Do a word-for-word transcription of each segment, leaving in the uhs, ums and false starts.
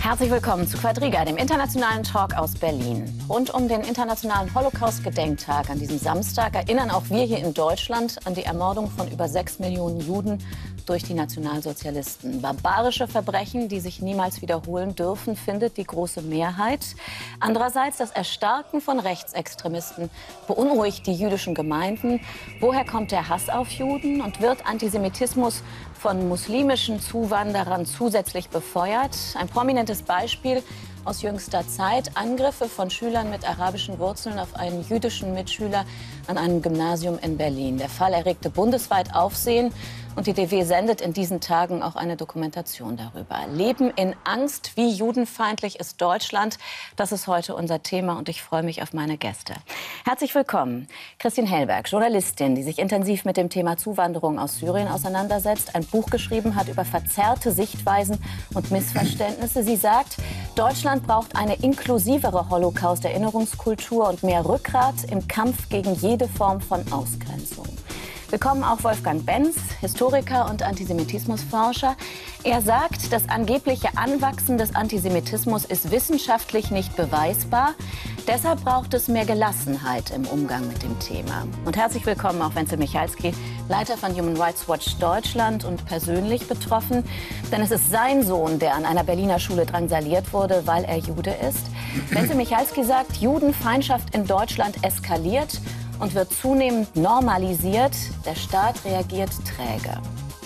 Herzlich willkommen zu Quadriga, dem internationalen Talk aus Berlin. Rund um den internationalen Holocaust-Gedenktag an diesem Samstag erinnern auch wir hier in Deutschland an die Ermordung von über sechs Millionen Juden durch die Nationalsozialisten. Barbarische Verbrechen, die sich niemals wiederholen dürfen, findet die große Mehrheit. Andererseits das Erstarken von Rechtsextremisten beunruhigt die jüdischen Gemeinden. Woher kommt der Hass auf Juden und wird Antisemitismus von muslimischen Zuwanderern zusätzlich befeuert? Ein prominentes Beispiel aus jüngster Zeit: Angriffe von Schülern mit arabischen Wurzeln auf einen jüdischen Mitschüler an einem Gymnasium in Berlin. Der Fall erregte bundesweit Aufsehen und die D W sendet in diesen Tagen auch eine Dokumentation darüber. Leben in Angst, wie judenfeindlich ist Deutschland? Das ist heute unser Thema und ich freue mich auf meine Gäste. Herzlich willkommen. Christine Hellberg, Journalistin, die sich intensiv mit dem Thema Zuwanderung aus Syrien auseinandersetzt, ein Buch geschrieben hat über verzerrte Sichtweisen und Missverständnisse. Sie sagt, Deutschland braucht eine inklusivere Holocaust-Erinnerungskultur und mehr Rückgrat im Kampf gegen jede Form von Ausgrenzung. Willkommen auch Wolfgang Benz, Historiker und Antisemitismusforscher. Er sagt, das angebliche Anwachsen des Antisemitismus ist wissenschaftlich nicht beweisbar. Deshalb braucht es mehr Gelassenheit im Umgang mit dem Thema. Und herzlich willkommen auch Wenzel Michalski, Leiter von Human Rights Watch Deutschland und persönlich betroffen. Denn es ist sein Sohn, der an einer Berliner Schule drangsaliert wurde, weil er Jude ist. Wenzel Michalski sagt, Judenfeindschaft in Deutschland eskaliert und wird zunehmend normalisiert. Der Staat reagiert träge.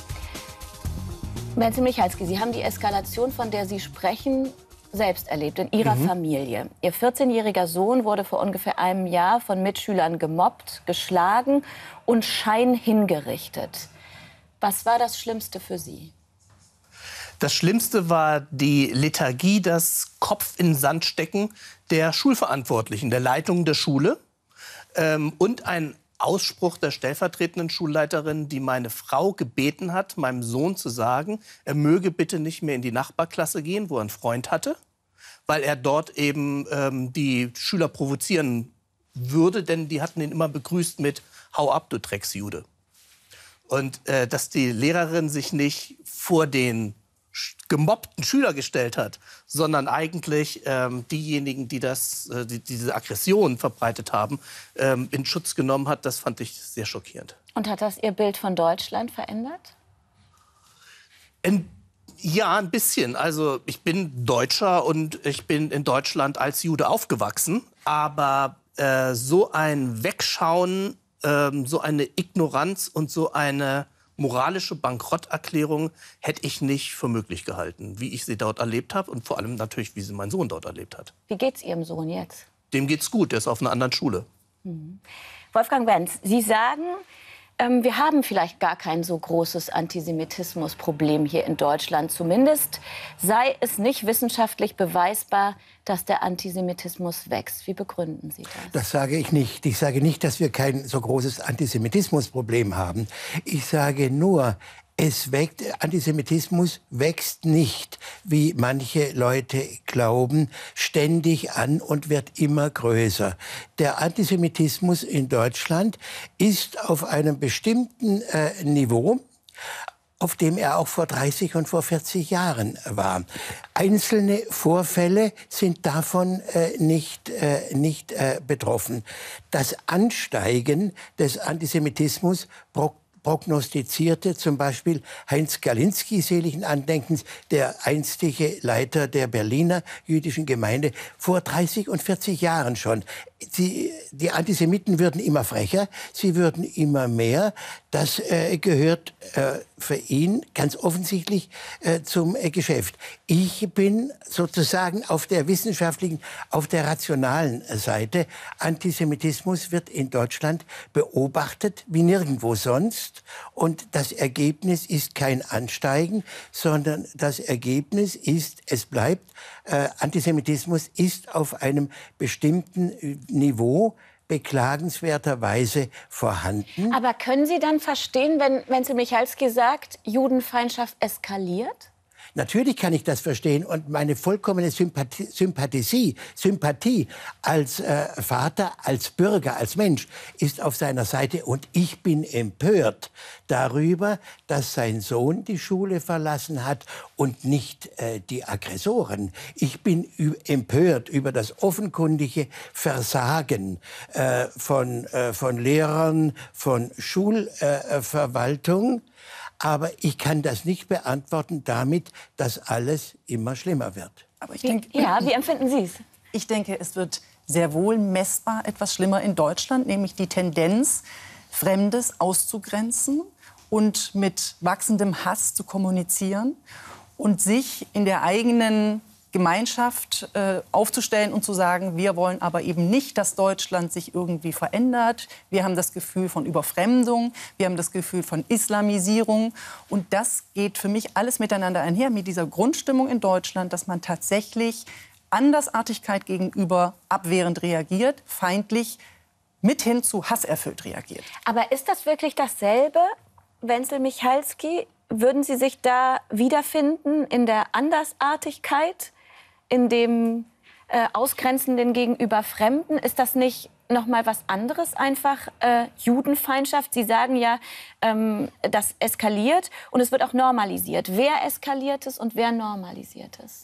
Wenzel Michalski, Sie haben die Eskalation, von der Sie sprechen, selbst erlebt in Ihrer mhm. Familie. Ihr vierzehnjähriger Sohn wurde vor ungefähr einem Jahr von Mitschülern gemobbt, geschlagen und scheinhingerichtet. Was war das Schlimmste für Sie? Das Schlimmste war die Lethargie, das Kopf in den Sand stecken der Schulverantwortlichen, der Leitung der Schule. Ähm, und ein Ausspruch der stellvertretenden Schulleiterin, die meine Frau gebeten hat, meinem Sohn zu sagen, er möge bitte nicht mehr in die Nachbarklasse gehen, wo er einen Freund hatte, weil er dort eben ähm, die Schüler provozieren würde, denn die hatten ihn immer begrüßt mit "Hau ab, du Drecksjude". Und äh, dass die Lehrerin sich nicht vor den gemobbten Schüler gestellt hat, sondern eigentlich ähm, diejenigen, die, das, äh, die diese Aggression verbreitet haben, ähm, in Schutz genommen hat, das fand ich sehr schockierend. Und hat das Ihr Bild von Deutschland verändert? Ein, ja, ein bisschen. Also ich bin Deutscher und ich bin in Deutschland als Jude aufgewachsen. Aber äh, so ein Wegschauen, äh, so eine Ignoranz und so eine moralische Bankrotterklärung hätte ich nicht für möglich gehalten, wie ich sie dort erlebt habe und vor allem natürlich, wie sie mein Sohn dort erlebt hat. Wie geht's Ihrem Sohn jetzt? Dem geht's gut, der ist auf einer anderen Schule. Mhm. Wolfgang Benz, Sie sagen, ähm, wir haben vielleicht gar kein so großes Antisemitismusproblem hier in Deutschland. Zumindest sei es nicht wissenschaftlich beweisbar, dass der Antisemitismus wächst. Wie begründen Sie das? Das sage ich nicht. Ich sage nicht, dass wir kein so großes Antisemitismusproblem haben. Ich sage nur, es wächst, Antisemitismus wächst nicht, wie manche Leute glauben, ständig an und wird immer größer. Der Antisemitismus in Deutschland ist auf einem bestimmten äh, Niveau, auf dem er auch vor dreißig und vor vierzig Jahren war. Einzelne Vorfälle sind davon äh, nicht, äh, nicht äh, betroffen. Das Ansteigen des Antisemitismus prognostizierte zum Beispiel Heinz Galinski, seligen Andenkens, der einstige Leiter der Berliner jüdischen Gemeinde, vor dreißig und vierzig Jahren schon. Sie, die Antisemiten würden immer frecher, sie würden immer mehr. Das äh, gehört äh, für ihn ganz offensichtlich äh, zum äh, Geschäft. Ich bin sozusagen auf der wissenschaftlichen, auf der rationalen Seite. Antisemitismus wird in Deutschland beobachtet wie nirgendwo sonst. Und das Ergebnis ist kein Ansteigen, sondern das Ergebnis ist, es bleibt, äh, Antisemitismus ist auf einem bestimmten Niveau beklagenswerterweise vorhanden. Aber können Sie dann verstehen, wenn Wenzel Michalski sagt, Judenfeindschaft eskaliert? Natürlich kann ich das verstehen und meine vollkommene Sympathie, Sympathie, Sympathie als äh, Vater, als Bürger, als Mensch ist auf seiner Seite. Und ich bin empört darüber, dass sein Sohn die Schule verlassen hat und nicht äh, die Aggressoren. Ich bin empört über das offenkundige Versagen äh, von, äh, von Lehrern, von Schulverwaltung. Äh, Aber ich kann das nicht beantworten damit, dass alles immer schlimmer wird. Aber ich denke, ja, wie empfinden Sie es? Ich denke, es wird sehr wohl messbar etwas schlimmer in Deutschland, nämlich die Tendenz, Fremdes auszugrenzen und mit wachsendem Hass zu kommunizieren und sich in der eigenen Gemeinschaft äh, aufzustellen und zu sagen, wir wollen aber eben nicht, dass Deutschland sich irgendwie verändert. Wir haben das Gefühl von Überfremdung, wir haben das Gefühl von Islamisierung. Und das geht für mich alles miteinander einher, mit dieser Grundstimmung in Deutschland, dass man tatsächlich Andersartigkeit gegenüber abwehrend reagiert, feindlich, mit hin zu hasserfüllt reagiert. Aber ist das wirklich dasselbe, Wenzel Michalski? Würden Sie sich da wiederfinden in der Andersartigkeit, in dem äh, Ausgrenzenden gegenüber Fremden? Ist das nicht noch mal was anderes, einfach äh, Judenfeindschaft? Sie sagen ja, ähm, das eskaliert und es wird auch normalisiert. Wer eskaliert es und wer normalisiert es?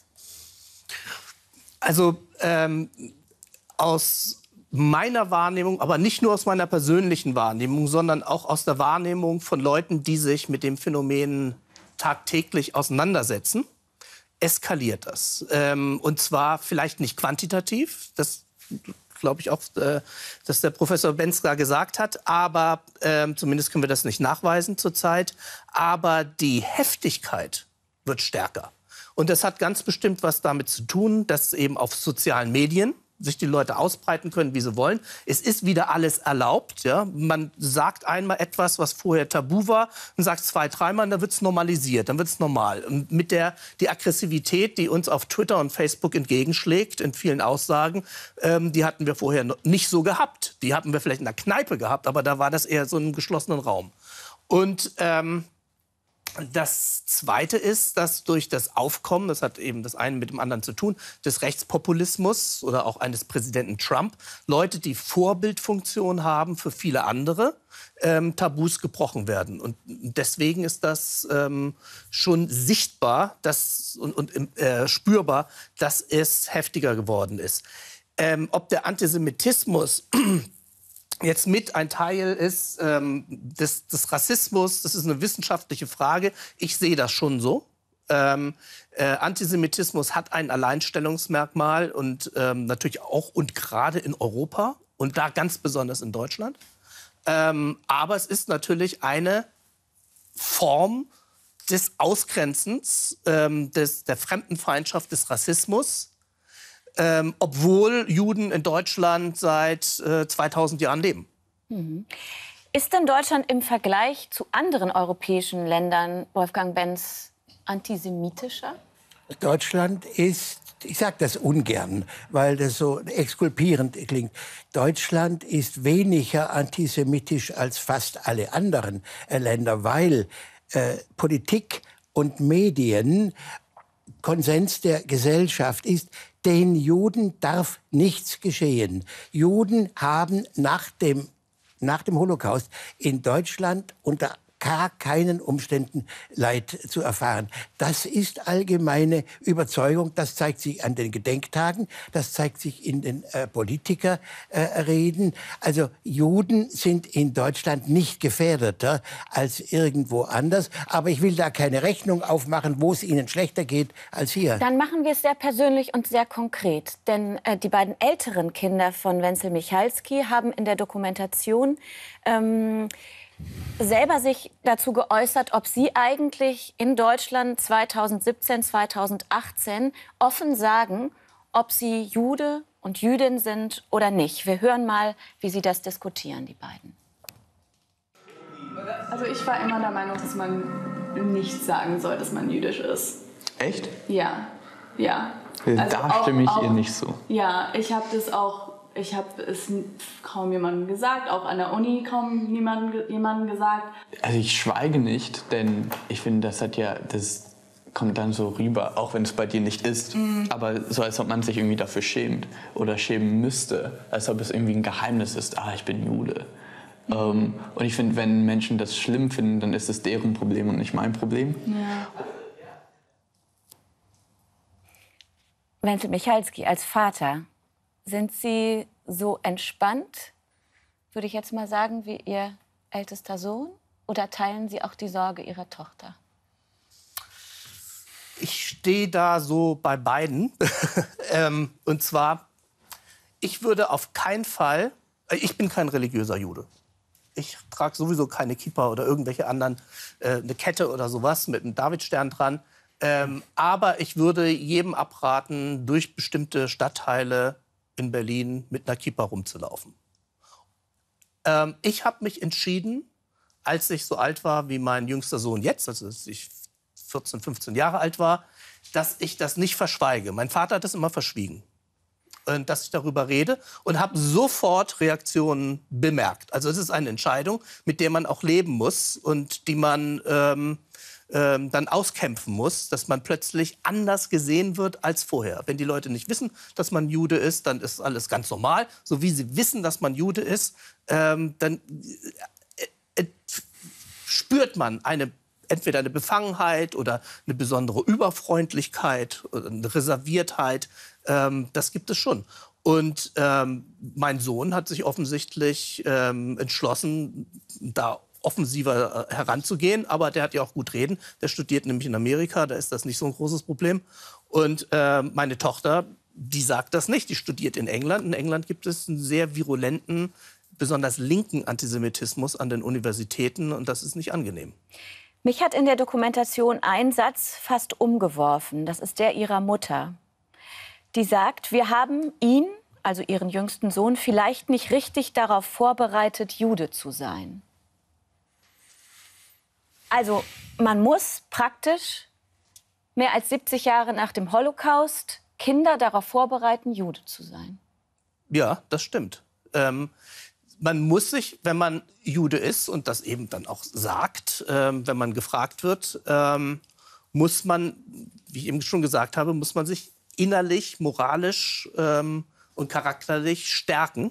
Also ähm, aus meiner Wahrnehmung, aber nicht nur aus meiner persönlichen Wahrnehmung, sondern auch aus der Wahrnehmung von Leuten, die sich mit dem Phänomen tagtäglich auseinandersetzen, eskaliert das. Ähm, und zwar vielleicht nicht quantitativ, das glaube ich auch, äh, dass der Professor Benz da gesagt hat, aber äh, zumindest können wir das nicht nachweisen zurzeit, aber die Heftigkeit wird stärker. Und das hat ganz bestimmt was damit zu tun, dass eben auf sozialen Medien sich die Leute ausbreiten können, wie sie wollen. Es ist wieder alles erlaubt. Ja? Man sagt einmal etwas, was vorher tabu war, und sagt es zwei, dreimal, und dann wird es normalisiert, dann wird es normal. Und mit der die Aggressivität, die uns auf Twitter und Facebook entgegenschlägt, in vielen Aussagen, ähm, die hatten wir vorher noch nicht so gehabt. Die hatten wir vielleicht in der Kneipe gehabt, aber da war das eher so in einem geschlossenen Raum. Und ähm, das Zweite ist, dass durch das Aufkommen, das hat eben das eine mit dem anderen zu tun, des Rechtspopulismus oder auch eines Präsidenten Trump, Leute, die Vorbildfunktion haben für viele andere, ähm, Tabus gebrochen werden. Und deswegen ist das ähm, schon sichtbar dass, und, und äh, spürbar, dass es heftiger geworden ist. Ähm, ob der Antisemitismus jetzt mit ein Teil ist ähm, des, des Rassismus, das ist eine wissenschaftliche Frage. Ich sehe das schon so. Ähm, äh, Antisemitismus hat ein Alleinstellungsmerkmal und ähm, natürlich auch und gerade in Europa und da ganz besonders in Deutschland. Ähm, aber es ist natürlich eine Form des Ausgrenzens, ähm, des, der Fremdenfeindschaft, des Rassismus, Ähm, obwohl Juden in Deutschland seit äh, zweitausend Jahren leben. Mhm. Ist denn Deutschland im Vergleich zu anderen europäischen Ländern, Wolfgang Benz, antisemitischer? Deutschland ist, ich sage das ungern, weil das so exkulpierend klingt, Deutschland ist weniger antisemitisch als fast alle anderen äh, Länder, weil äh, Politik und Medien Konsens der Gesellschaft ist, den Juden darf nichts geschehen. Juden haben nach dem, nach dem Holocaust in Deutschland unter gar keinen Umständen Leid zu erfahren. Das ist allgemeine Überzeugung. Das zeigt sich an den Gedenktagen, das zeigt sich in den äh, Politikerreden. Äh, also Juden sind in Deutschland nicht gefährdeter als irgendwo anders. Aber ich will da keine Rechnung aufmachen, wo es ihnen schlechter geht als hier. Dann machen wir es sehr persönlich und sehr konkret. Denn äh, die beiden älteren Kinder von Wenzel Michalski haben in der Dokumentation ähm, selber sich dazu geäußert, ob sie eigentlich in Deutschland zweitausendsiebzehn, zweitausendachtzehn offen sagen, ob sie Jude und Jüdin sind oder nicht. Wir hören mal, wie sie das diskutieren, die beiden. Also ich war immer der Meinung, dass man nicht sagen soll, dass man jüdisch ist. Echt? Ja, ja. Also Also da auch, stimme ich auch, ihr nicht so. Ja, ich habe das auch, ich habe es kaum jemandem gesagt, auch an der Uni kaum jemandem, jemandem gesagt. Also ich schweige nicht, denn ich finde, das hat ja, das kommt dann so rüber, auch wenn es bei dir nicht ist. Mhm. Aber so, als ob man sich irgendwie dafür schämt oder schämen müsste. Als ob es irgendwie ein Geheimnis ist, ah, ich bin Jude. Mhm. Um, und ich finde, wenn Menschen das schlimm finden, dann ist es deren Problem und nicht mein Problem. Ja. Wenzel Michalski, als Vater, sind Sie so entspannt, würde ich jetzt mal sagen, wie Ihr ältester Sohn? Oder teilen Sie auch die Sorge Ihrer Tochter? Ich stehe da so bei beiden. ähm, und zwar, ich würde auf keinen Fall, äh, ich bin kein religiöser Jude. Ich trage sowieso keine Kippa oder irgendwelche anderen, äh, eine Kette oder sowas mit einem Davidstern dran. Ähm, aber ich würde jedem abraten, durch bestimmte Stadtteile in Berlin mit einer Kippa rumzulaufen. Ähm, ich habe mich entschieden, als ich so alt war wie mein jüngster Sohn jetzt, also als ich vierzehn, fünfzehn Jahre alt war, dass ich das nicht verschweige. Mein Vater hat das immer verschwiegen. Und dass ich darüber rede und habe sofort Reaktionen bemerkt. Also es ist eine Entscheidung, mit der man auch leben muss und die man ähm, ähm, dann auskämpfen muss, dass man plötzlich anders gesehen wird als vorher. Wenn die Leute nicht wissen, dass man Jude ist, dann ist alles ganz normal. So wie sie wissen, dass man Jude ist, ähm, dann äh, äh, spürt man eine entweder eine Befangenheit oder eine besondere Überfreundlichkeit oder eine Reserviertheit. Ähm, das gibt es schon. Und ähm, mein Sohn hat sich offensichtlich ähm, entschlossen, da offensiver äh, heranzugehen. Aber der hat ja auch gut reden. Der studiert nämlich in Amerika, da ist das nicht so ein großes Problem. Und äh, meine Tochter, die sagt das nicht. Die studiert in England. In England gibt es einen sehr virulenten, besonders linken Antisemitismus an den Universitäten. Und das ist nicht angenehm. Mich hat in der Dokumentation ein Satz fast umgeworfen. Das ist der Ihrer Mutter. Die sagt, wir haben ihn, also Ihren jüngsten Sohn, vielleicht nicht richtig darauf vorbereitet, Jude zu sein. Also man muss praktisch mehr als siebzig Jahre nach dem Holocaust Kinder darauf vorbereiten, Jude zu sein. Ja, das stimmt. Ähm Man muss sich, wenn man Jude ist und das eben dann auch sagt, ähm, wenn man gefragt wird, ähm, muss man, wie ich eben schon gesagt habe, muss man sich innerlich, moralisch ähm, und charakterlich stärken,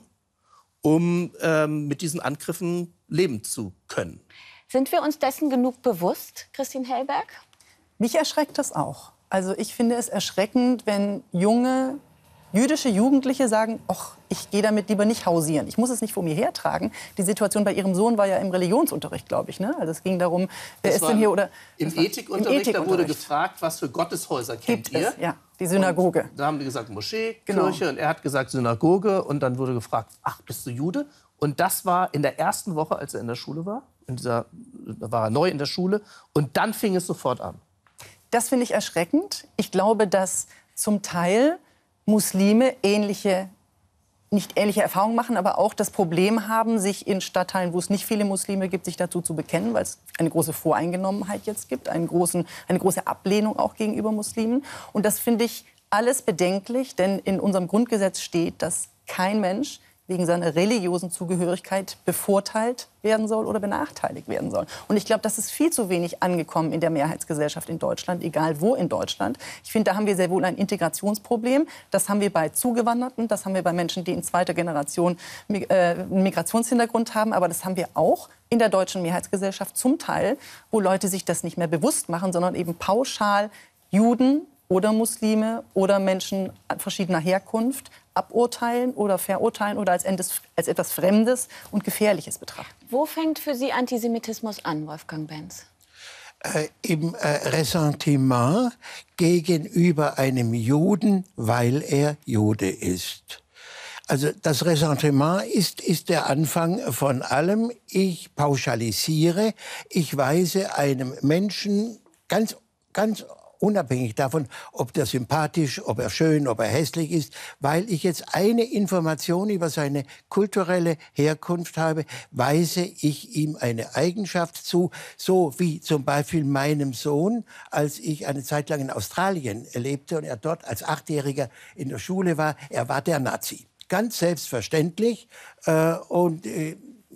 um ähm, mit diesen Angriffen leben zu können. Sind wir uns dessen genug bewusst, Christine Hellberg? Mich erschreckt das auch. Also ich finde es erschreckend, wenn junge jüdische Jugendliche sagen, ach, ich gehe damit lieber nicht hausieren. Ich muss es nicht vor mir hertragen. Die Situation bei Ihrem Sohn war ja im Religionsunterricht, glaube ich. Ne? Also es ging darum, wer das ist denn hier oder im Ethikunterricht, da wurde gefragt, was für Gotteshäuser kennt Gibt ihr? Es, ja, die Synagoge. Und da haben die gesagt Moschee, genau. Kirche, und er hat gesagt Synagoge, und dann wurde gefragt, ach, bist du Jude? Und das war in der ersten Woche, als er in der Schule war. In dieser, da war er neu in der Schule, und dann fing es sofort an. Das finde ich erschreckend. Ich glaube, dass zum Teil Muslime ähnliche, nicht ähnliche Erfahrungen machen, aber auch das Problem haben, sich in Stadtteilen, wo es nicht viele Muslime gibt, sich dazu zu bekennen, weil es eine große Voreingenommenheit jetzt gibt, einen großen, eine große Ablehnung auch gegenüber Muslimen. Und das finde ich alles bedenklich, denn in unserem Grundgesetz steht, dass kein Mensch wegen seiner religiösen Zugehörigkeit bevorteilt werden soll oder benachteiligt werden soll. Und ich glaube, das ist viel zu wenig angekommen in der Mehrheitsgesellschaft in Deutschland, egal wo in Deutschland. Ich finde, da haben wir sehr wohl ein Integrationsproblem. Das haben wir bei Zugewanderten, das haben wir bei Menschen, die in zweiter Generation äh, einen Migrationshintergrund haben. Aber das haben wir auch in der deutschen Mehrheitsgesellschaft zum Teil, wo Leute sich das nicht mehr bewusst machen, sondern eben pauschal Juden oder Muslime oder Menschen verschiedener Herkunft aburteilen oder verurteilen oder als, endes, als etwas Fremdes und Gefährliches betrachten. Wo fängt für Sie Antisemitismus an, Wolfgang Benz? Äh, Im äh, Ressentiment gegenüber einem Juden, weil er Jude ist. Also das Ressentiment ist, ist der Anfang von allem. Ich pauschalisiere, ich weise einem Menschen ganz, ganz unabhängig davon, ob der sympathisch, ob er schön, ob er hässlich ist, weil ich jetzt eine Information über seine kulturelle Herkunft habe, weise ich ihm eine Eigenschaft zu, so wie zum Beispiel meinem Sohn, als ich eine Zeit lang in Australien lebte und er dort als Achtjähriger in der Schule war, er war der Nazi. Ganz selbstverständlich. Äh, und äh,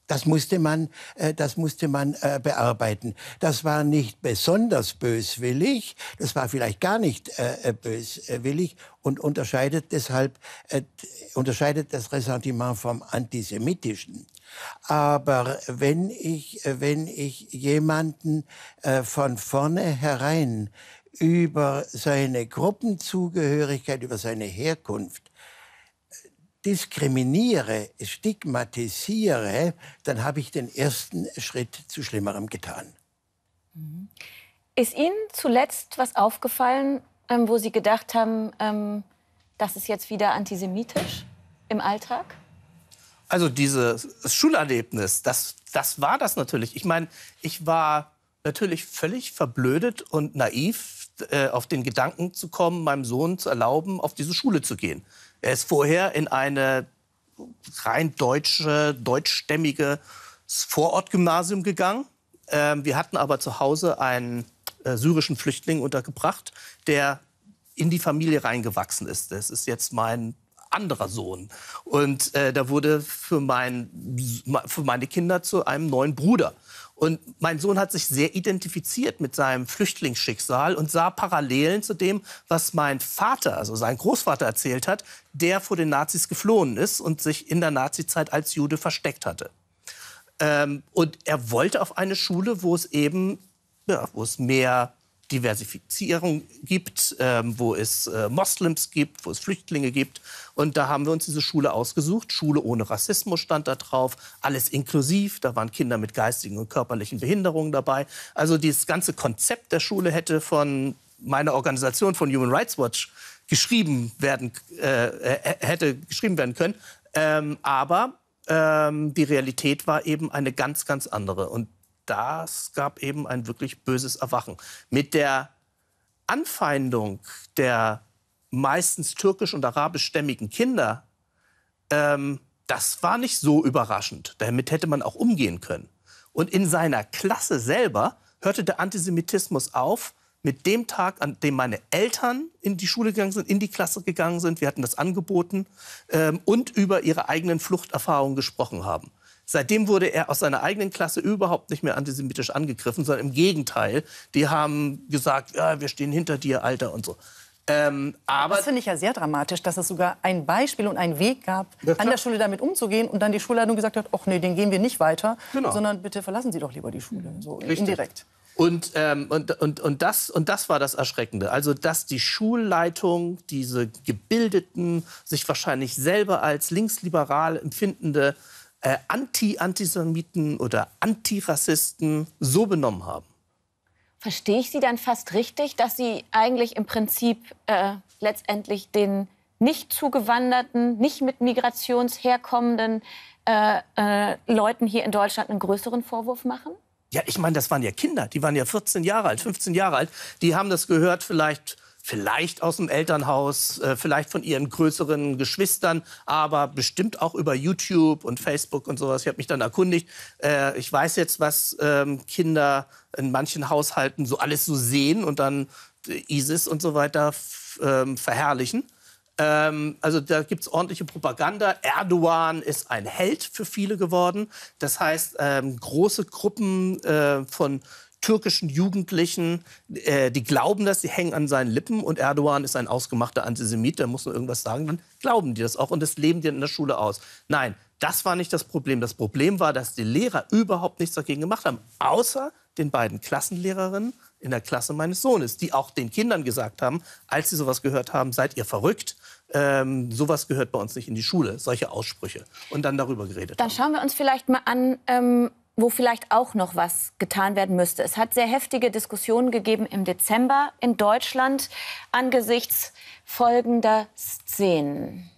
Das musste man, äh, das musste man äh, bearbeiten. Das war nicht besonders böswillig, das war vielleicht gar nicht äh, böswillig und unterscheidet deshalb äh, unterscheidet das Ressentiment vom Antisemitischen. Aber wenn ich, wenn ich jemanden äh, von vornherein über seine Gruppenzugehörigkeit, über seine Herkunft diskriminiere, stigmatisiere, dann habe ich den ersten Schritt zu Schlimmerem getan. Ist Ihnen zuletzt was aufgefallen, ähm, wo Sie gedacht haben, ähm, das ist jetzt wieder antisemitisch im Alltag? Also dieses Schulerlebnis, das, das war das natürlich. Ich meine, ich war natürlich völlig verblödet und naiv, äh, auf den Gedanken zu kommen, meinem Sohn zu erlauben, auf diese Schule zu gehen. Er ist vorher in eine rein deutsche, deutschstämmige Vorortgymnasium gegangen. Ähm, wir hatten aber zu Hause einen äh, syrischen Flüchtling untergebracht, der in die Familie reingewachsen ist. Das ist jetzt mein anderer Sohn. Und äh, da wurde für, mein, für meine Kinder zu einem neuen Bruder. Und mein Sohn hat sich sehr identifiziert mit seinem Flüchtlingsschicksal und sah Parallelen zu dem, was mein Vater, also sein Großvater, erzählt hat, der vor den Nazis geflohen ist und sich in der Nazizeit als Jude versteckt hatte. Ähm, und er wollte auf eine Schule, wo es eben, ja, wo es mehr Diversifizierung gibt, ähm, wo es äh, Moslems gibt, wo es Flüchtlinge gibt. Und da haben wir uns diese Schule ausgesucht. Schule ohne Rassismus stand da drauf, alles inklusiv. Da waren Kinder mit geistigen und körperlichen Behinderungen dabei. Also dieses ganze Konzept der Schule hätte von meiner Organisation, von Human Rights Watch, geschrieben werden, äh, hätte geschrieben werden können. Ähm, aber ähm, die Realität war eben eine ganz, ganz andere. Und das gab eben ein wirklich böses Erwachen. Mit der Anfeindung der meistens türkisch- und arabischstämmigen Kinder, ähm, das war nicht so überraschend. Damit hätte man auch umgehen können. Und in seiner Klasse selber hörte der Antisemitismus auf mit dem Tag, an dem meine Eltern in die Schule gegangen sind, in die Klasse gegangen sind. Wir hatten das angeboten ähm, und über ihre eigenen Fluchterfahrungen gesprochen haben. Seitdem wurde er aus seiner eigenen Klasse überhaupt nicht mehr antisemitisch angegriffen, sondern im Gegenteil. Die haben gesagt, ja, wir stehen hinter dir, Alter und so. Ähm, aber das finde ich ja sehr dramatisch, dass es sogar ein Beispiel und einen Weg gab, ja, an der Schule damit umzugehen und dann die Schulleitung gesagt hat, ach nee, den gehen wir nicht weiter, genau, sondern bitte verlassen Sie doch lieber die Schule, so richtig, indirekt. Und, ähm, und, und, und, das, und das war das Erschreckende. Also, dass die Schulleitung, diese gebildeten, sich wahrscheinlich selber als linksliberal empfindende Äh, Anti-Antisemiten oder Antirassisten so benommen haben. Verstehe ich Sie dann fast richtig, dass Sie eigentlich im Prinzip äh, letztendlich den nicht zugewanderten, nicht mit migrationsherkommenden äh, äh, Leuten hier in Deutschland einen größeren Vorwurf machen? Ja, ich meine, das waren ja Kinder, die waren ja vierzehn Jahre alt, fünfzehn Jahre alt. Die haben das gehört vielleicht... Vielleicht aus dem Elternhaus, äh, vielleicht von ihren größeren Geschwistern, aber bestimmt auch über YouTube und Facebook und sowas. Ich habe mich dann erkundigt. Äh, ich weiß jetzt, was ähm, Kinder in manchen Haushalten so alles so sehen und dann äh, ISIS und so weiter ähm, verherrlichen. Ähm, also da gibt es ordentliche Propaganda. Erdogan ist ein Held für viele geworden. Das heißt, ähm, große Gruppen äh, von türkischen Jugendlichen, äh, die glauben das, die hängen an seinen Lippen und Erdogan ist ein ausgemachter Antisemit, der muss nur irgendwas sagen, dann glauben die das auch und das leben die in der Schule aus. Nein, das war nicht das Problem. Das Problem war, dass die Lehrer überhaupt nichts dagegen gemacht haben, außer den beiden Klassenlehrerinnen in der Klasse meines Sohnes, die auch den Kindern gesagt haben, als sie sowas gehört haben, seid ihr verrückt, ähm, sowas gehört bei uns nicht in die Schule, solche Aussprüche. Und dann darüber geredet Dann haben. schauen wir uns vielleicht mal an, ähm wo vielleicht auch noch was getan werden müsste. Es hat sehr heftige Diskussionen gegeben im Dezember in Deutschland angesichts folgender Szenen.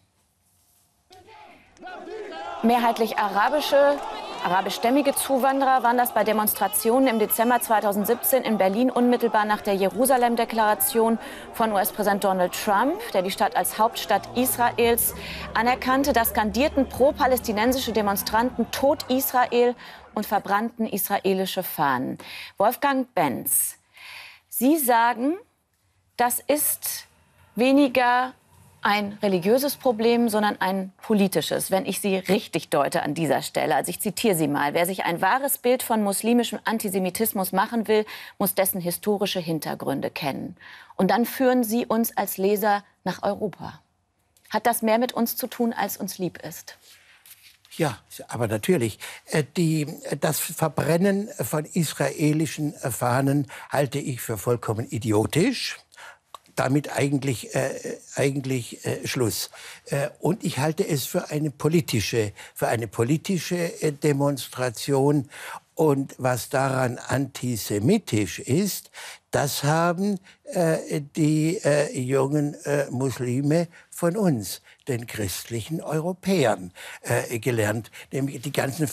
Mehrheitlich arabische, arabischstämmige Zuwanderer waren das bei Demonstrationen im Dezember zweitausendsiebzehn in Berlin, unmittelbar nach der Jerusalem-Deklaration von U S-Präsident Donald Trump, der die Stadt als Hauptstadt Israels anerkannte. Da skandierten pro-palästinensische Demonstranten Tod Israel und verbrannten israelische Fahnen. Wolfgang Benz, Sie sagen, das ist weniger ein religiöses Problem, sondern ein politisches, wenn ich Sie richtig deute an dieser Stelle. Also ich zitiere Sie mal. Wer sich ein wahres Bild von muslimischem Antisemitismus machen will, muss dessen historische Hintergründe kennen. Und dann führen Sie uns als Leser nach Europa. Hat das mehr mit uns zu tun, als uns lieb ist? Ja, aber natürlich. Die, das Verbrennen von israelischen Fahnen halte ich für vollkommen idiotisch. Damit eigentlich, äh, eigentlich äh, Schluss. Äh, und ich halte es für eine politische, für eine politische äh, Demonstration. Und was daran antisemitisch ist, das haben äh, die äh, jungen äh, Muslime von uns, den christlichen Europäern, äh, gelernt. Nämlich die ganzen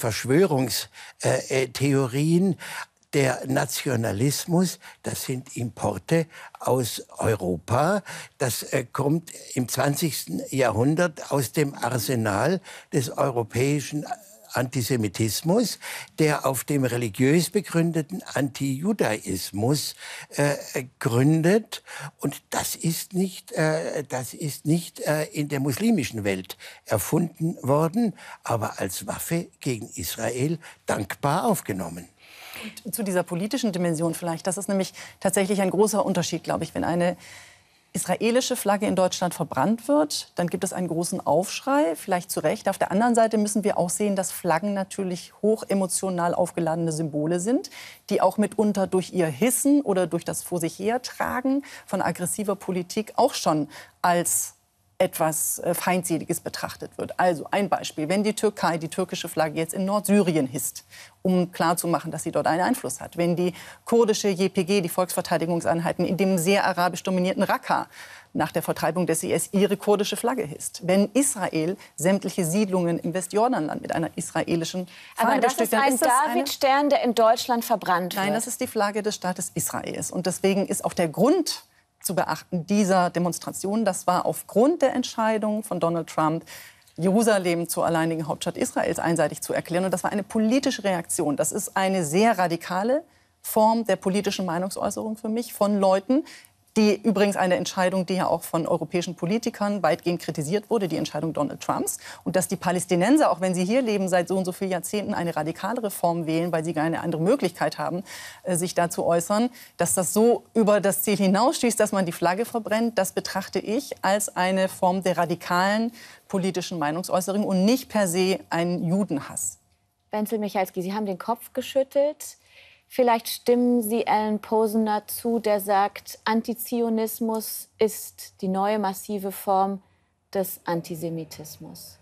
Verschwörungstheorien. Der Nationalismus, das sind Importe aus Europa. Das äh, kommt im zwanzigsten Jahrhundert aus dem Arsenal des europäischen Antisemitismus, der auf dem religiös begründeten Antijudaismus äh, gründet. Und das ist nicht, äh, das ist nicht äh, in der muslimischen Welt erfunden worden, aber als Waffe gegen Israel dankbar aufgenommen. Und zu dieser politischen Dimension vielleicht, das ist nämlich tatsächlich ein großer Unterschied, glaube ich. Wenn eine israelische Flagge in Deutschland verbrannt wird, dann gibt es einen großen Aufschrei, vielleicht zu Recht. Auf der anderen Seite müssen wir auch sehen, dass Flaggen natürlich hoch emotional aufgeladene Symbole sind, die auch mitunter durch ihr Hissen oder durch das Vor sich hertragen von aggressiver Politik auch schon als etwas Feindseliges betrachtet wird. Also ein Beispiel, wenn die Türkei die türkische Flagge jetzt in Nordsyrien hisst, um klarzumachen, dass sie dort einen Einfluss hat. Wenn die kurdische J P G, die Volksverteidigungseinheiten, in dem sehr arabisch dominierten Raqqa nach der Vertreibung des I S ihre kurdische Flagge hisst. Wenn Israel sämtliche Siedlungen im Westjordanland mit einer israelischen Flagge Aber das ist ein Davidstern, der in Deutschland verbrannt wird. Nein, das ist die Flagge des Staates Israels. Und deswegen ist auch der Grund zu beachten dieser Demonstration, das war aufgrund der Entscheidung von Donald Trump, Jerusalem zur alleinigen Hauptstadt Israels einseitig zu erklären. Und das war eine politische Reaktion. Das ist eine sehr radikale Form der politischen Meinungsäußerung für mich von Leuten, die übrigens eine Entscheidung, die ja auch von europäischen Politikern weitgehend kritisiert wurde, die Entscheidung Donald Trumps. Und dass die Palästinenser, auch wenn sie hier leben, seit so und so vielen Jahrzehnten eine radikalere Form wählen, weil sie gar eine andere Möglichkeit haben, sich da zu äußern, dass das so über das Ziel hinausschießt, dass man die Flagge verbrennt, das betrachte ich als eine Form der radikalen politischen Meinungsäußerung und nicht per se einen Judenhass. Wenzel Michalski, Sie haben den Kopf geschüttelt. Vielleicht stimmen Sie Alan Posner zu, der sagt, Antizionismus ist die neue massive Form des Antisemitismus.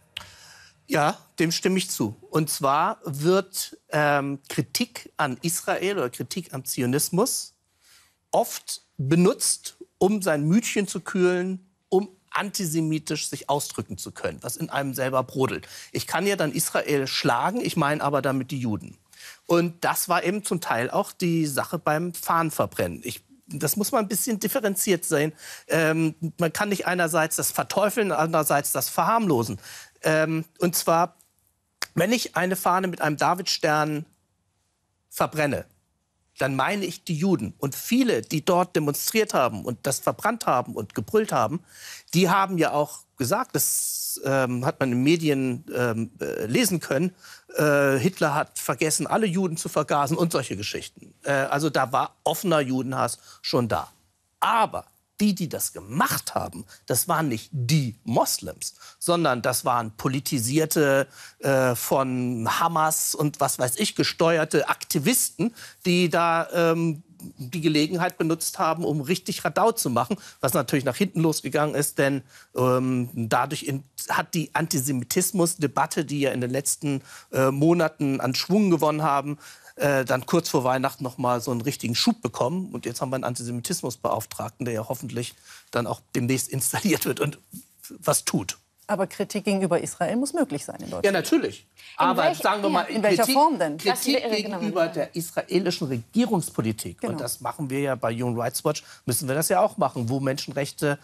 Ja, dem stimme ich zu. Und zwar wird ähm, Kritik an Israel oder Kritik am Zionismus oft benutzt, um sein Mütchen zu kühlen, um antisemitisch sich ausdrücken zu können, was in einem selber brodelt. Ich kann ja dann Israel schlagen, ich meine aber damit die Juden. Und das war eben zum Teil auch die Sache beim Fahnenverbrennen. Ich, das muss man ein bisschen differenziert sehen. Ähm, man kann nicht einerseits das verteufeln, andererseits das verharmlosen. Ähm, und zwar, wenn ich eine Fahne mit einem Davidstern verbrenne, dann meine ich die Juden. Und viele, die dort demonstriert haben und das verbrannt haben und gebrüllt haben, die haben ja auch gesagt, das ähm, hat man in den Medien ähm, äh, lesen können, äh, Hitler hat vergessen, alle Juden zu vergasen und solche Geschichten. Äh, also da war offener Judenhass schon da. Aber die, die das gemacht haben, das waren nicht die Moslems, sondern das waren politisierte, äh, von Hamas und was weiß ich, gesteuerte Aktivisten, die da ähm, die Gelegenheit benutzt haben, um richtig Radau zu machen, was natürlich nach hinten losgegangen ist, denn ähm, dadurch in, hat die Antisemitismus-Debatte, die ja in den letzten äh, Monaten an Schwung gewonnen haben, äh, dann kurz vor Weihnachten noch mal so einen richtigen Schub bekommen. Und jetzt haben wir einen Antisemitismusbeauftragten, der ja hoffentlich dann auch demnächst installiert wird und was tut. Aber Kritik gegenüber Israel muss möglich sein in Deutschland. Ja, natürlich. Aber welch, sagen wir mal, in welcher Kritik, Form denn? Kritik Das, gegenüber genau. der israelischen Regierungspolitik. Genau. Und das machen wir ja bei Human Rights Watch, müssen wir das ja auch machen, wo Menschenrechte,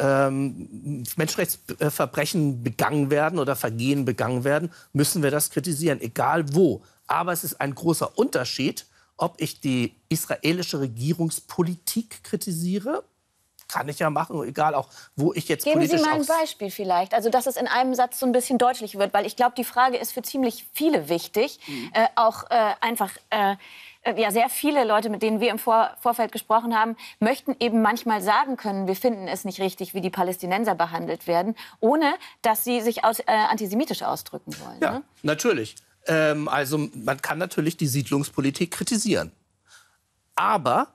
ähm, Menschenrechtsverbrechen begangen werden oder Vergehen begangen werden, müssen wir das kritisieren, egal wo. Aber es ist ein großer Unterschied, ob ich die israelische Regierungspolitik kritisiere kann ich ja machen, egal auch, wo ich jetzt Geben politisch Sie mal ein aus- Beispiel vielleicht, also dass es in einem Satz so ein bisschen deutlich wird, weil ich glaube, die Frage ist für ziemlich viele wichtig, mhm. äh, auch äh, einfach äh, ja, sehr viele Leute, mit denen wir im Vor Vorfeld gesprochen haben, möchten eben manchmal sagen können, wir finden es nicht richtig, wie die Palästinenser behandelt werden, ohne dass sie sich aus, äh, antisemitisch ausdrücken wollen. Ja, ne? natürlich. Ähm, also man kann natürlich die Siedlungspolitik kritisieren. Aber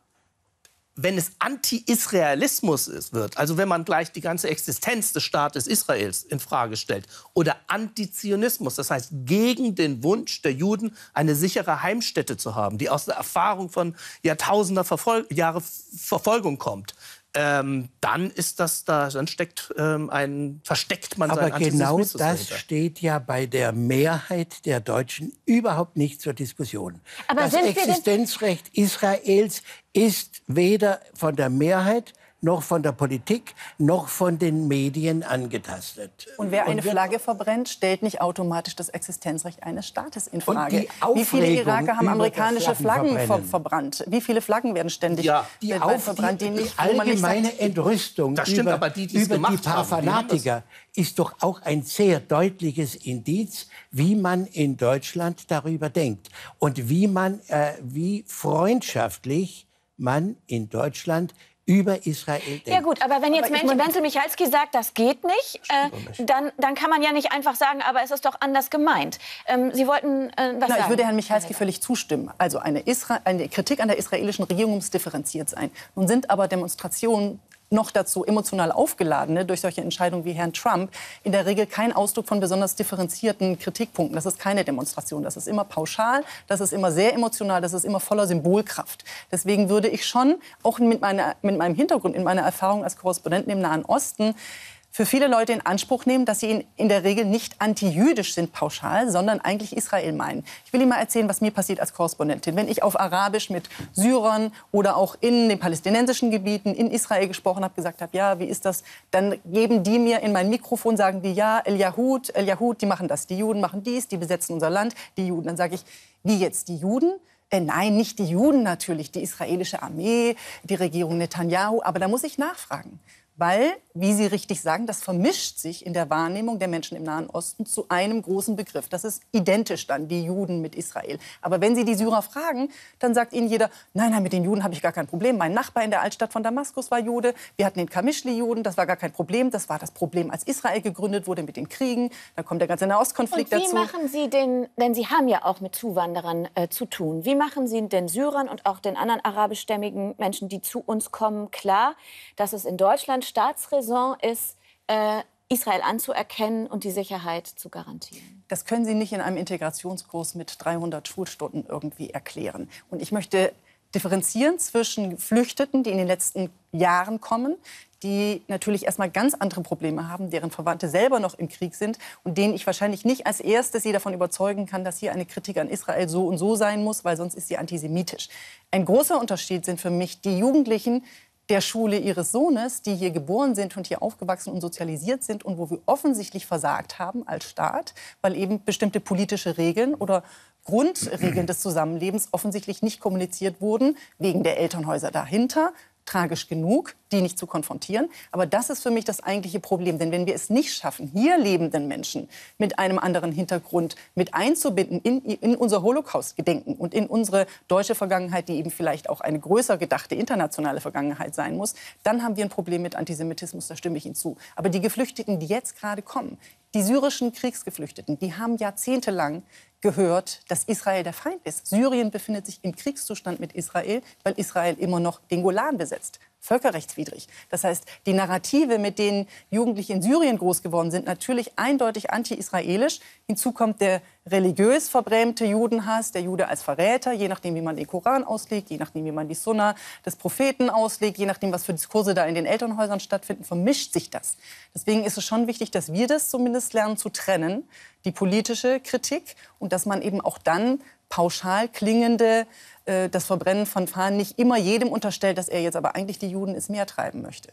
wenn es Anti-Israelismus ist, wird, also wenn man gleich die ganze Existenz des Staates Israels in Frage stellt, oder Antizionismus, das heißt gegen den Wunsch der Juden, eine sichere Heimstätte zu haben, die aus der Erfahrung von Jahrtausender Verfol Jahre Verfolgung kommt, ähm, dann ist das da, dann steckt ähm, ein versteckt man seinen Aber genau Antisemitismus das dahinter. steht ja bei der Mehrheit der Deutschen überhaupt nicht zur Diskussion. Aber das sind wir denn- Existenzrecht Israels ist weder von der Mehrheit noch von der Politik noch von den Medien angetastet. Und wer eine wird- Flagge verbrennt, stellt nicht automatisch das Existenzrecht eines Staates in Frage. die Wie viele Aufregung Iraker haben über amerikanische das Flaggen ver Flaggenverbrennen. verbrannt? Wie viele Flaggen werden ständig Ja, Die, weltweit auf, verbrannt, die, die, nicht, die wo man nicht allgemeine sagt, Entrüstung Das stimmt, über, aber die, die es über die gemacht paar haben, die haben das- Fanatiker ist doch auch ein sehr deutliches Indiz, wie man in Deutschland darüber denkt und wie man, äh, wie freundschaftlich man in Deutschland über Israel denkt. Ja gut, aber wenn jetzt Aber ich Mensch, mein- Wenzel Michalski sagt, das geht nicht, äh, Dann, dann kann man ja nicht einfach sagen, aber es ist doch anders gemeint. Ähm, Sie wollten äh, was Na, sagen? ich würde Herrn Michalski völlig zustimmen. Also eine, Isra eine Kritik an der israelischen Regierung muss differenziert sein. Nun sind aber Demonstrationen noch dazu emotional aufgeladene durch solche Entscheidungen wie Herrn Trump in der Regel kein Ausdruck von besonders differenzierten Kritikpunkten. Das ist keine Demonstration. Das ist immer pauschal, das ist immer sehr emotional, das ist immer voller Symbolkraft. Deswegen würde ich schon, auch mit, meiner, mit meinem Hintergrund, in meiner Erfahrung als Korrespondent im Nahen Osten, für viele Leute in Anspruch nehmen, dass sie in, in der Regel nicht anti-jüdisch sind pauschal, sondern eigentlich Israel meinen. Ich will Ihnen mal erzählen, was mir passiert als Korrespondentin. Wenn ich auf Arabisch mit Syrern oder auch in den palästinensischen Gebieten in Israel gesprochen habe, gesagt habe, ja, wie ist das, dann geben die mir in mein Mikrofon, sagen die, ja, El Yahud, El Yahud, die machen das, die Juden machen dies, die besetzen unser Land, die Juden. Dann sage ich, wie jetzt, die Juden? Äh, nein, nicht die Juden natürlich, die israelische Armee, die Regierung Netanyahu, aber da muss ich nachfragen. Weil, wie Sie richtig sagen, das vermischt sich in der Wahrnehmung der Menschen im Nahen Osten zu einem großen Begriff. Das ist identisch dann, die Juden mit Israel. Aber wenn Sie die Syrer fragen, dann sagt Ihnen jeder, nein, nein, mit den Juden habe ich gar kein Problem. Mein Nachbar in der Altstadt von Damaskus war Jude. Wir hatten den Kamischli-Juden, das war gar kein Problem. Das war das Problem, als Israel gegründet wurde mit den Kriegen. Da kommt der ganze Nahostkonflikt Und wie dazu. machen Sie den, denn Sie haben ja auch mit Zuwanderern äh, zu tun, wie machen Sie den Syrern und auch den anderen arabischstämmigen Menschen, die zu uns kommen, klar, dass es in Deutschland Staatsräson ist, äh, Israel anzuerkennen und die Sicherheit zu garantieren? Das können Sie nicht in einem Integrationskurs mit dreihundert Schulstunden irgendwie erklären. Und ich möchte differenzieren zwischen Geflüchteten, die in den letzten Jahren kommen, die natürlich erstmal ganz andere Probleme haben, deren Verwandte selber noch im Krieg sind und denen ich wahrscheinlich nicht als erstes sie davon überzeugen kann, dass hier eine Kritik an Israel so und so sein muss, weil sonst ist sie antisemitisch. Ein großer Unterschied sind für mich die Jugendlichen der Schule ihres Sohnes, die hier geboren sind und hier aufgewachsen und sozialisiert sind und wo wir offensichtlich versagt haben als Staat, weil eben bestimmte politische Regeln oder Grundregeln des Zusammenlebens offensichtlich nicht kommuniziert wurden, wegen der Elternhäuser dahinter. Tragisch genug, die nicht zu konfrontieren. Aber das ist für mich das eigentliche Problem. Denn wenn wir es nicht schaffen, hier lebenden Menschen mit einem anderen Hintergrund mit einzubinden in, in unser Holocaust-Gedenken und in unsere deutsche Vergangenheit, die eben vielleicht auch eine größer gedachte internationale Vergangenheit sein muss, dann haben wir ein Problem mit Antisemitismus, da stimme ich Ihnen zu. Aber die Geflüchteten, die jetzt gerade kommen, die syrischen Kriegsgeflüchteten, die haben jahrzehntelang gehört, dass Israel der Feind ist. Syrien befindet sich im Kriegszustand mit Israel, weil Israel immer noch den Golan besetzt. Völkerrechtswidrig. Das heißt, die Narrative, mit denen Jugendliche in Syrien groß geworden sind, natürlich eindeutig anti-israelisch. Hinzu kommt der religiös verbrämte Judenhass, der Jude als Verräter, je nachdem, wie man den Koran auslegt, je nachdem, wie man die Sunna des Propheten auslegt, je nachdem, was für Diskurse da in den Elternhäusern stattfinden, vermischt sich das. Deswegen ist es schon wichtig, dass wir das zumindest lernen zu trennen, die politische Kritik, und dass man eben auch dann pauschal klingende, äh, das Verbrennen von Fahnen nicht immer jedem unterstellt, dass er jetzt aber eigentlich die Juden ins Meer treiben möchte.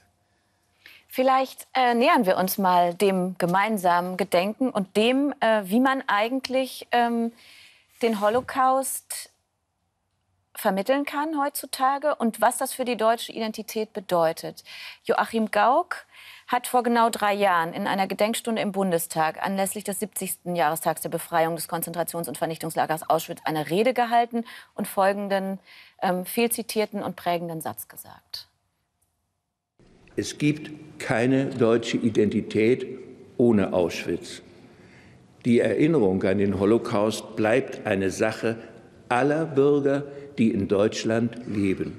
Vielleicht äh, nähern wir uns mal dem gemeinsamen Gedenken und dem, äh, wie man eigentlich ähm, den Holocaust vermitteln kann heutzutage und was das für die deutsche Identität bedeutet. Joachim Gauck hat vor genau drei Jahren in einer Gedenkstunde im Bundestag anlässlich des siebzigsten Jahrestags der Befreiung des Konzentrations- und Vernichtungslagers Auschwitz eine Rede gehalten und folgenden ähm, viel zitierten und prägenden Satz gesagt. Es gibt keine deutsche Identität ohne Auschwitz. Die Erinnerung an den Holocaust bleibt eine Sache aller Bürger, die in Deutschland leben.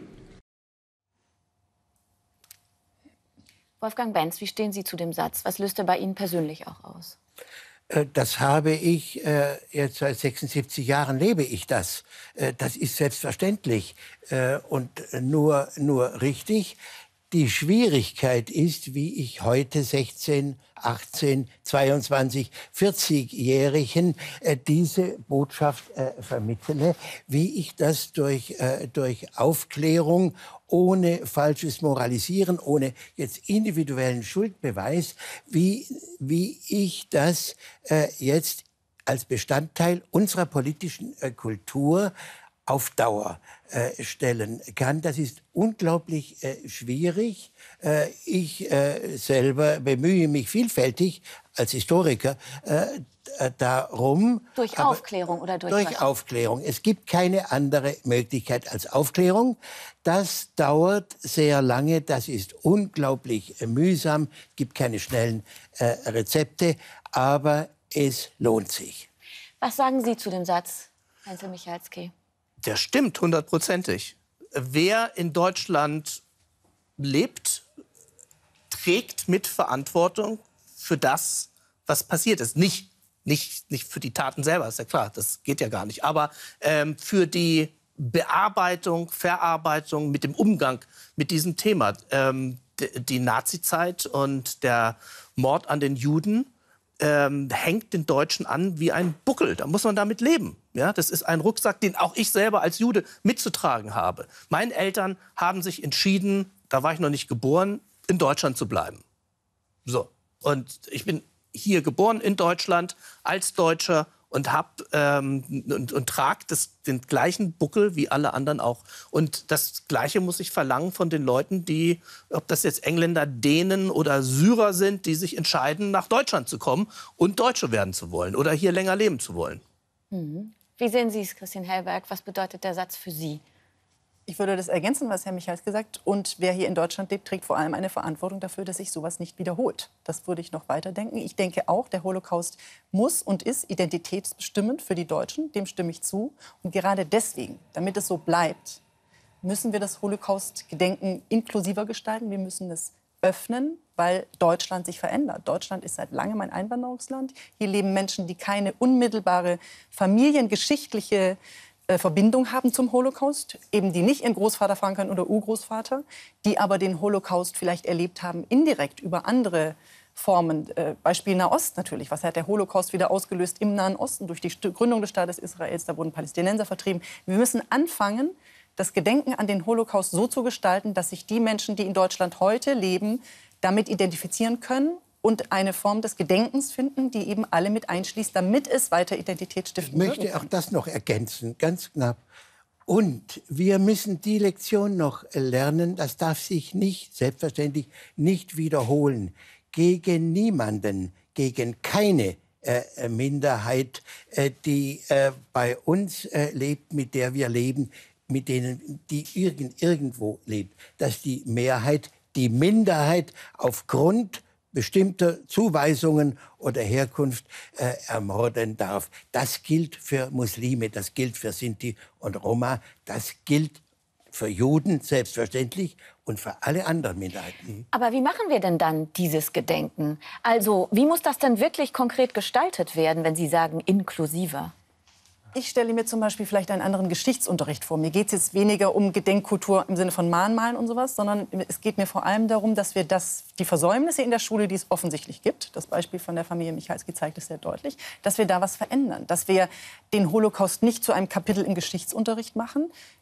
Wolfgang Benz, wie stehen Sie zu dem Satz? Was löst er bei Ihnen persönlich auch aus? Das habe ich, äh, jetzt seit sechsundsiebzig Jahren lebe ich das. Äh, das ist selbstverständlich äh, und nur, nur richtig. Die Schwierigkeit ist, wie ich heute sechzehn, achtzehn, zweiundzwanzig, vierzigjährigen äh, diese Botschaft äh, vermittle, wie ich das durch, äh, durch Aufklärung, ohne falsches Moralisieren, ohne jetzt individuellen Schuldbeweis, wie, wie ich das äh, jetzt als Bestandteil unserer politischen äh, Kultur auf Dauer äh, stellen kann. Das ist unglaublich äh, schwierig. Äh, ich äh, selber bemühe mich vielfältig als Historiker äh, darum. Durch Aufklärung oder durch Durch was? Aufklärung. Es gibt keine andere Möglichkeit als Aufklärung. Das dauert sehr lange, das ist unglaublich äh, mühsam. Es gibt keine schnellen äh, Rezepte, aber es lohnt sich. Was sagen Sie zu dem Satz, Heinzel Michalski? Der stimmt hundertprozentig. Wer in Deutschland lebt, trägt mit Verantwortung für das, was passiert ist. Nicht, nicht, nicht für die Taten selber, ist ja klar, das geht ja gar nicht. Aber ähm, für die Bearbeitung, Verarbeitung, mit dem Umgang mit diesem Thema. Ähm, die Nazizeit und der Mord an den Juden Ähm, hängt den Deutschen an wie ein Buckel. Da muss man damit leben. Ja, das ist ein Rucksack, den auch ich selber als Jude mitzutragen habe. Meine Eltern haben sich entschieden, da war ich noch nicht geboren, in Deutschland zu bleiben. So. Und ich bin hier geboren in Deutschland als Deutscher und hab ähm, und, und trage das, den gleichen Buckel wie alle anderen auch. Und das Gleiche muss ich verlangen von den Leuten, die, ob das jetzt Engländer, Dänen oder Syrer sind, die sich entscheiden, nach Deutschland zu kommen und Deutsche werden zu wollen oder hier länger leben zu wollen. Mhm. Wie sehen Sie es, Christine Hellberg? Was bedeutet der Satz für Sie? Ich würde das ergänzen, was Herr Michals gesagt hat. Und wer hier in Deutschland lebt, trägt vor allem eine Verantwortung dafür, dass sich sowas nicht wiederholt. Das würde ich noch weiterdenken. Ich denke auch, der Holocaust muss und ist identitätsbestimmend für die Deutschen. Dem stimme ich zu. Und gerade deswegen, damit es so bleibt, müssen wir das Holocaust-Gedenken inklusiver gestalten. Wir müssen es öffnen, weil Deutschland sich verändert. Deutschland ist seit langem ein Einwanderungsland. Hier leben Menschen, die keine unmittelbare familiengeschichtliche Verbindung haben zum Holocaust, eben die nicht ihren Großvater fragen können oder Urgroßvater, die aber den Holocaust vielleicht erlebt haben indirekt über andere Formen. Äh, Beispiel Nahost natürlich. Was hat der Holocaust wieder ausgelöst im Nahen Osten durch die Gründung des Staates Israels? Da wurden Palästinenser vertrieben. Wir müssen anfangen, das Gedenken an den Holocaust so zu gestalten, dass sich die Menschen, die in Deutschland heute leben, damit identifizieren können und eine Form des Gedenkens finden, die eben alle mit einschließt, damit es weiter identitätsstiftend wird. Ich möchte auch das noch ergänzen, ganz knapp. Und wir müssen die Lektion noch lernen, das darf sich nicht, selbstverständlich, nicht wiederholen. Gegen niemanden, gegen keine äh, Minderheit, äh, die äh, bei uns äh, lebt, mit der wir leben, mit denen, die irgend, irgendwo lebt, dass die Mehrheit die Minderheit aufgrund bestimmter Zuweisungen oder Herkunft äh, ermorden darf. Das gilt für Muslime, das gilt für Sinti und Roma, das gilt für Juden selbstverständlich und für alle anderen Minderheiten. Aber wie machen wir denn dann dieses Gedenken? Also, wie muss das denn wirklich konkret gestaltet werden, wenn Sie sagen inklusiver? Ich stelle mir zum Beispiel vielleicht einen anderen Geschichtsunterricht vor. Mir geht es jetzt weniger um Gedenkkultur im Sinne von Mahnmalen und sowas, sondern es geht mir vor allem darum, dass wir das, die Versäumnisse in der Schule, die es offensichtlich gibt, das Beispiel von der Familie Michalski zeigt es sehr deutlich, dass wir da was verändern. Dass wir den Holocaust nicht zu einem Kapitel im Geschichtsunterricht machen,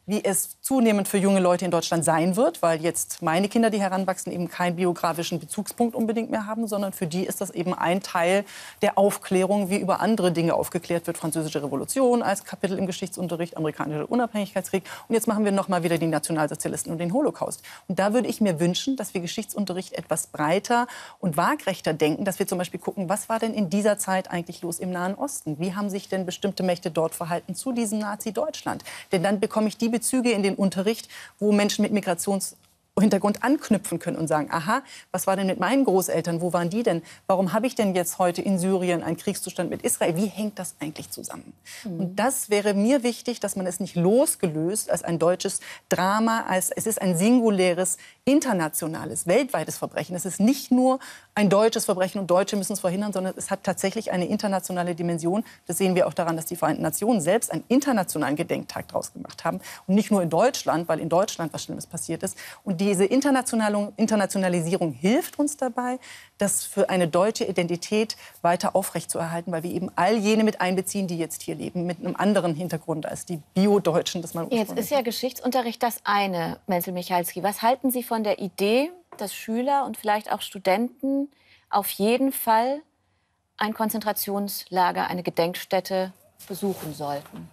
wie es zunehmend für junge Leute in Deutschland sein wird, weil jetzt meine Kinder, die heranwachsen, eben keinen biografischen Bezugspunkt unbedingt mehr haben, sondern für die ist das eben ein Teil der Aufklärung, wie über andere Dinge aufgeklärt wird. Französische Revolution als Kapitel im Geschichtsunterricht, amerikanischer Unabhängigkeitskrieg. Und jetzt machen wir noch mal wieder die Nationalsozialisten und den Holocaust. Und da würde ich mir wünschen, dass wir Geschichtsunterricht etwas breiter und waagrechter denken, dass wir zum Beispiel gucken, was war denn in dieser Zeit eigentlich los im Nahen Osten? Wie haben sich denn bestimmte Mächte dort verhalten zu diesem Nazi-Deutschland? Denn dann bekomme ich die Bezüge in den Unterricht, wo Menschen mit Migrationshintergrund anknüpfen können und sagen, aha, was war denn mit meinen Großeltern, wo waren die denn? Warum habe ich denn jetzt heute in Syrien einen Kriegszustand mit Israel? Wie hängt das eigentlich zusammen? Mhm. Und das wäre mir wichtig, dass man es nicht losgelöst als ein deutsches Drama, als es ist ein singuläres, internationales, weltweites Verbrechen. Es ist nicht nur ein deutsches Verbrechen und Deutsche müssen es verhindern, sondern es hat tatsächlich eine internationale Dimension. Das sehen wir auch daran, dass die Vereinten Nationen selbst einen internationalen Gedenktag daraus gemacht haben. Und nicht nur in Deutschland, weil in Deutschland was Schlimmes passiert ist. Und diese Internationalisierung hilft uns dabei, das für eine deutsche Identität weiter aufrechtzuerhalten, weil wir eben all jene mit einbeziehen, die jetzt hier leben, mit einem anderen Hintergrund als die Bio-Deutschen. Das man jetzt ist ja Geschichtsunterricht das eine, Menzel Michalski. Was halten Sie von der Idee, dass Schüler und vielleicht auch Studenten auf jeden Fall ein Konzentrationslager, eine Gedenkstätte besuchen sollten?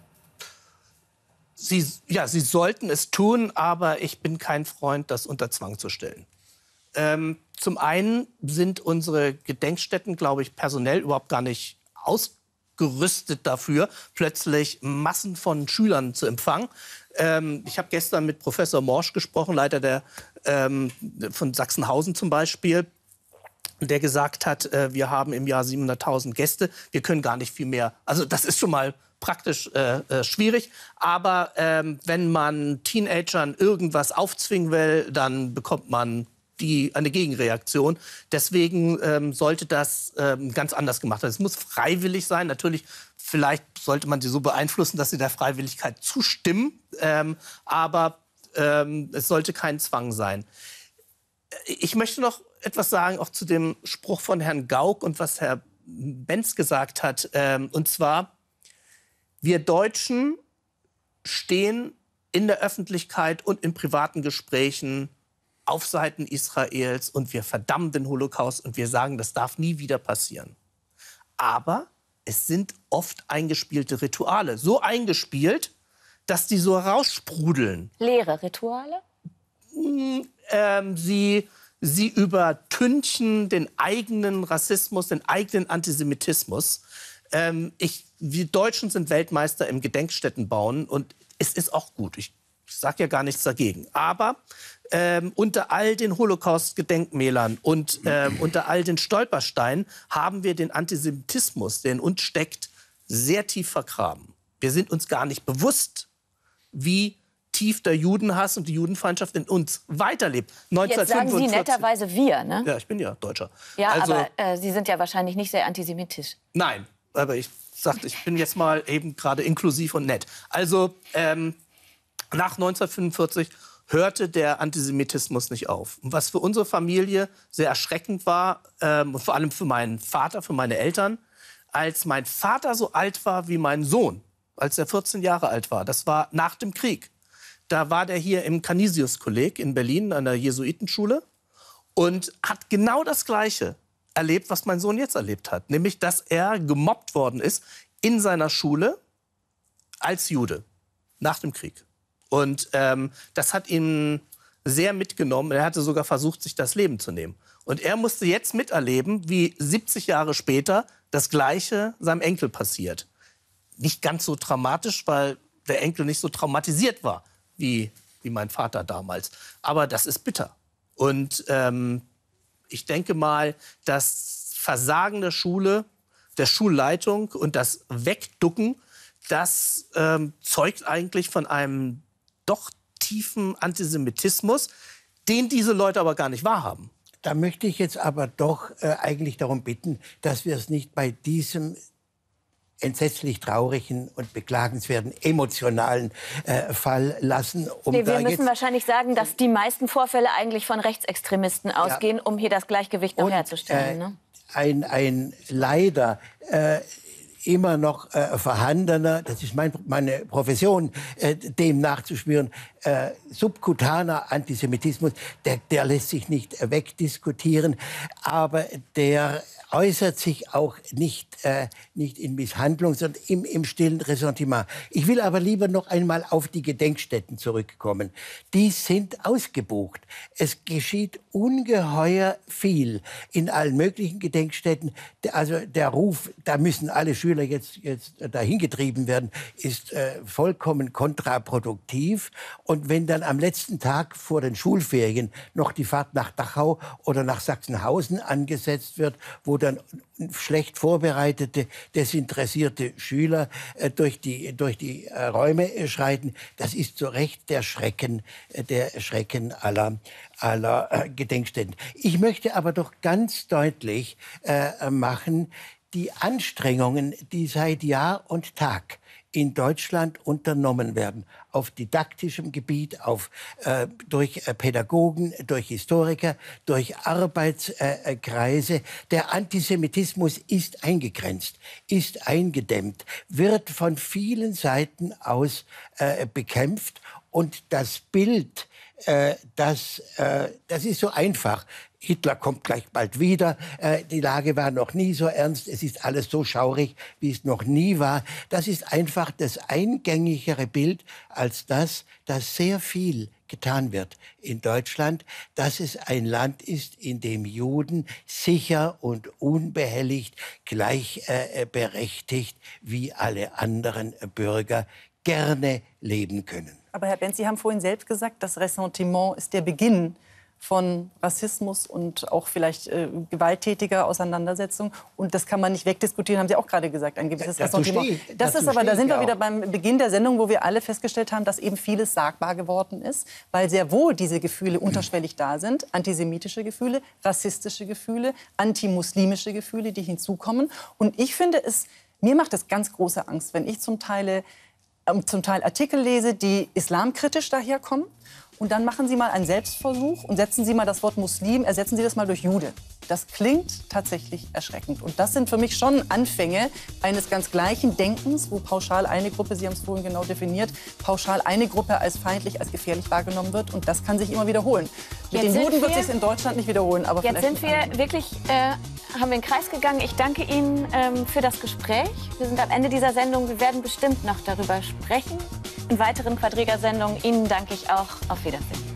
Sie, ja, sie sollten es tun, aber ich bin kein Freund, das unter Zwang zu stellen. Ähm, zum einen sind unsere Gedenkstätten, glaube ich, personell überhaupt gar nicht ausgerüstet dafür, plötzlich Massen von Schülern zu empfangen. Ähm, ich habe gestern mit Professor Morsch gesprochen, Leiter der, ähm, von Sachsenhausen zum Beispiel, der gesagt hat, äh, wir haben im Jahr siebenhunderttausend Gäste, wir können gar nicht viel mehr. Also das ist schon mal praktisch äh, äh, schwierig. Aber ähm, wenn man Teenagern irgendwas aufzwingen will, dann bekommt man die, eine Gegenreaktion. Deswegen ähm, sollte das ähm, ganz anders gemacht werden. Es muss freiwillig sein. Natürlich, vielleicht sollte man sie so beeinflussen, dass sie der Freiwilligkeit zustimmen. Ähm, aber ähm, es sollte kein Zwang sein. Ich möchte noch etwas sagen, auch zu dem Spruch von Herrn Gauck und was Herr Benz gesagt hat. Ähm, und zwar, wir Deutschen stehen in der Öffentlichkeit und in privaten Gesprächen auf Seiten Israels und wir verdammen den Holocaust und wir sagen, das darf nie wieder passieren. Aber es sind oft eingespielte Rituale. So eingespielt, dass die so raussprudeln. Leere Rituale? Hm, ähm, sie, sie übertünchen den eigenen Rassismus, den eigenen Antisemitismus. Ähm, ich, wir Deutschen sind Weltmeister im Gedenkstättenbauen und es ist auch gut. Ich, ich sage ja gar nichts dagegen. Aber ähm, unter all den Holocaust-Gedenkmälern und ähm, unter all den Stolpersteinen haben wir den Antisemitismus, der in uns steckt, sehr tief vergraben. Wir sind uns gar nicht bewusst, wie tief der Judenhass und die Judenfeindschaft in uns weiterlebt. Jetzt sagen Sie netterweise wir, ne? Ja, ich bin ja Deutscher. Ja, also, aber äh, Sie sind ja wahrscheinlich nicht sehr antisemitisch. Nein, aber ich sagte, ich bin jetzt mal eben gerade inklusiv und nett. Also ähm, nach neunzehnhundertfünfundvierzig hörte der Antisemitismus nicht auf. Und was für unsere Familie sehr erschreckend war, ähm, und vor allem für meinen Vater, für meine Eltern, als mein Vater so alt war wie mein Sohn, als er vierzehn Jahre alt war, das war nach dem Krieg. Da war der hier im Canisius-Kolleg in Berlin an der Jesuitenschule und hat genau das Gleiche erlebt, was mein Sohn jetzt erlebt hat. Nämlich, dass er gemobbt worden ist in seiner Schule als Jude nach dem Krieg. Und ähm, das hat ihn sehr mitgenommen. Er hatte sogar versucht, sich das Leben zu nehmen. Und er musste jetzt miterleben, wie siebzig Jahre später das Gleiche seinem Enkel passiert. Nicht ganz so dramatisch, weil der Enkel nicht so traumatisiert war wie, wie mein Vater damals. Aber das ist bitter. Und ähm, ich denke mal, das Versagen der Schule, der Schulleitung und das Wegducken, das ähm, zeugt eigentlich von einem doch tiefen Antisemitismus, den diese Leute aber gar nicht wahrhaben. Da möchte ich jetzt aber doch äh, eigentlich darum bitten, dass wir es nicht bei diesem entsetzlich traurigen und beklagenswerten emotionalen äh, Fall lassen. Um nee, wir da müssen jetzt wahrscheinlich sagen, dass die meisten Vorfälle eigentlich von Rechtsextremisten ausgehen, ja, um hier das Gleichgewicht noch und, herzustellen. Äh, ne? ein, ein leider äh, immer noch äh, vorhandener, das ist mein, meine Profession, äh, dem nachzuspüren, äh, subkutaner Antisemitismus, der, der lässt sich nicht äh, wegdiskutieren, aber der äußert sich auch nicht, äh, nicht in Misshandlung, sondern im, im stillen Ressentiment. Ich will aber lieber noch einmal auf die Gedenkstätten zurückkommen. Die sind ausgebucht. Es geschieht ungeheuer viel in allen möglichen Gedenkstätten. Also der Ruf, da müssen alle Schüler jetzt, jetzt dahin getrieben werden, ist äh, vollkommen kontraproduktiv. Und wenn dann am letzten Tag vor den Schulferien noch die Fahrt nach Dachau oder nach Sachsenhausen angesetzt wird, wo dann schlecht vorbereitete, desinteressierte Schüler äh, durch die, durch die äh, Räume äh, schreiten, das ist zu Recht der Schrecken, äh, der Schrecken aller, aller äh, Gedenkstätten. Ich möchte aber doch ganz deutlich äh, machen, die Anstrengungen, die seit Jahr und Tag in Deutschland unternommen werden, auf didaktischem Gebiet, auf, äh, durch äh, Pädagogen, durch Historiker, durch Arbeitskreise. Äh, Der Antisemitismus ist eingegrenzt, ist eingedämmt, wird von vielen Seiten aus äh, bekämpft. Und das Bild, äh, das, äh, das ist so einfach. Hitler kommt gleich bald wieder. Äh, die Lage war noch nie so ernst. Es ist alles so schaurig, wie es noch nie war. Das ist einfach das eingängigere Bild als das, dass sehr viel getan wird in Deutschland, dass es ein Land ist, in dem Juden sicher und unbehelligt gleichberechtigt äh, wie alle anderen Bürger gerne leben können. Aber Herr Benz, Sie haben vorhin selbst gesagt, das Ressentiment ist der Beginn von Rassismus und auch vielleicht äh, gewalttätiger Auseinandersetzung. Und das kann man nicht wegdiskutieren, haben Sie auch gerade gesagt, ein gewisses Ja, Ressentiment. stehe, das ist aber, da sind wir wieder beim Beginn der Sendung, wo wir alle festgestellt haben, dass eben vieles sagbar geworden ist, weil sehr wohl diese Gefühle unterschwellig da sind. Antisemitische Gefühle, rassistische Gefühle, antimuslimische Gefühle, die hinzukommen. Und ich finde es, mir macht es ganz große Angst, wenn ich zum Teil, äh, zum Teil Artikel lese, die islamkritisch daherkommen. Und dann machen Sie mal einen Selbstversuch und setzen Sie mal das Wort Muslim, ersetzen Sie das mal durch Jude. Das klingt tatsächlich erschreckend. Und das sind für mich schon Anfänge eines ganz gleichen Denkens, wo pauschal eine Gruppe, Sie haben es vorhin genau definiert, pauschal eine Gruppe als feindlich, als gefährlich wahrgenommen wird. Und das kann sich immer wiederholen. Mit Jetzt den Juden wir, wird es sich in Deutschland nicht wiederholen. Aber jetzt sind wir wirklich, äh, haben wir den Kreis gegangen. Ich danke Ihnen ähm, für das Gespräch. Wir sind am Ende dieser Sendung. Wir werden bestimmt noch darüber sprechen. In weiteren Quadriga-Sendungen. Ihnen danke ich auch. Auf Wiedersehen.